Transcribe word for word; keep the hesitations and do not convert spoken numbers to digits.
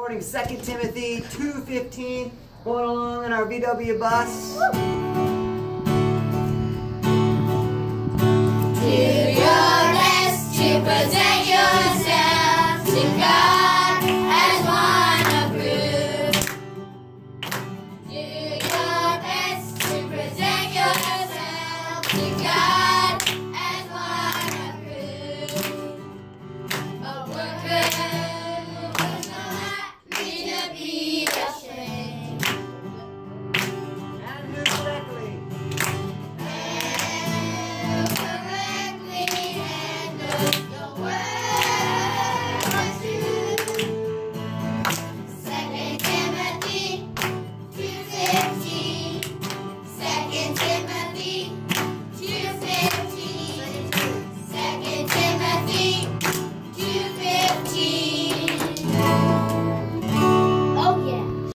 Supporting Second Timothy two fifteen, going along in our V W bus. Yeah.